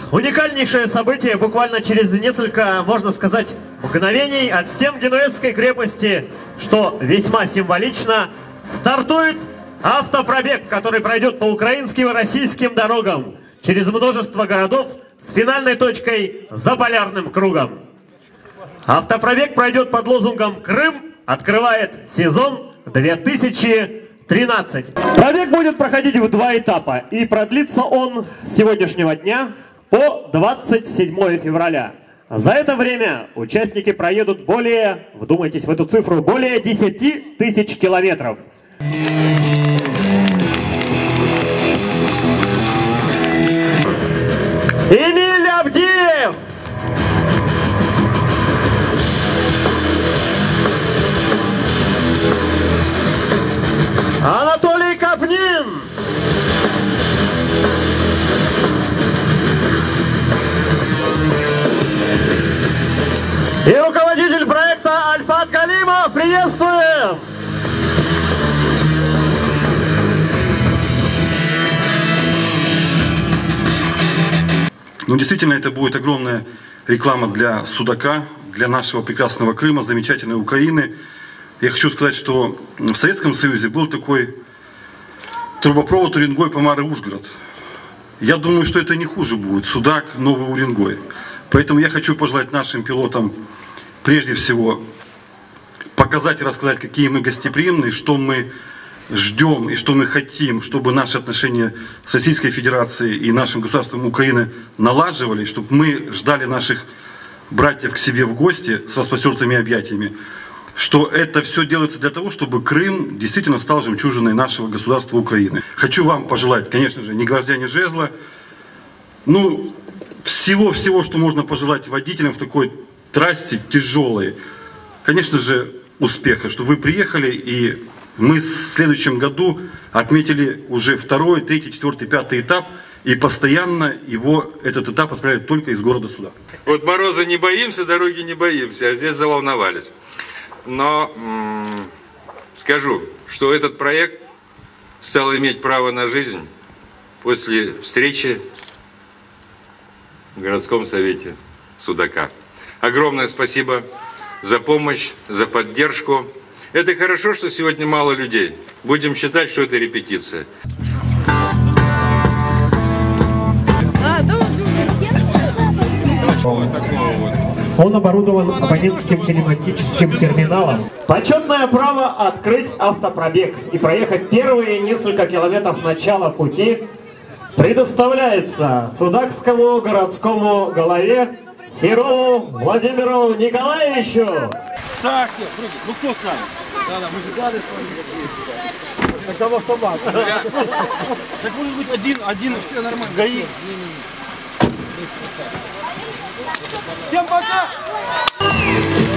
Уникальнейшее событие буквально через несколько, можно сказать, мгновений от стен Генуэзской крепости, что весьма символично, стартует автопробег, который пройдет по украинским и российским дорогам через множество городов с финальной точкой за полярным кругом. Автопробег пройдет под лозунгом «Крым открывает сезон 2013». Пробег будет проходить в 2 этапа, и продлится он с сегодняшнего дня по 27 февраля. За это время участники проедут более, вдумайтесь в эту цифру, более 10 тысяч километров. Эмиль Абдиев! Анатолий Капнин! И руководитель проекта Альфат Галимов. Приветствуем! Ну, действительно, это будет огромная реклама для Судака, для нашего прекрасного Крыма, замечательной Украины. Я хочу сказать, что в Советском Союзе был такой трубопровод Уренгой-Помары-Ужгород. Я думаю, что это не хуже будет. Судак, Новый Уренгой. Поэтому я хочу пожелать нашим пилотам, прежде всего, показать и рассказать, какие мы гостеприимные, что мы ждем и что мы хотим, чтобы наши отношения с Российской Федерацией и нашим государством Украины налаживались, чтобы мы ждали наших братьев к себе в гости с распростертыми объятиями, что это все делается для того, чтобы Крым действительно стал жемчужиной нашего государства Украины. Хочу вам пожелать, конечно же, ни гвоздя, ни жезла, ну, всего-всего, что можно пожелать водителям в такой трассе тяжелой. Конечно же, успеха, что вы приехали, и мы в следующем году отметили уже 2-й, 3-й, 4-й, 5-й этап, и постоянно этот этап отправляют только из города Судак. Вот мороза не боимся, дороги не боимся, а здесь заволновались. Но скажу, что этот проект стал иметь право на жизнь после встречи в городском совете Судака. Огромное спасибо за помощь, за поддержку. Это хорошо, что сегодня мало людей. Будем считать, что это репетиция. Он оборудован абонентским телематическим терминалом. Почетное право открыть автопробег и проехать первые несколько километров начала пути предоставляется Судакскому городскому голове Серову Владимиру Николаевичу. Так, ну кто с нами? Да, мы же дали с вами. Это в автомат. Так может быть один, все нормально. ГАИ. Всем пока!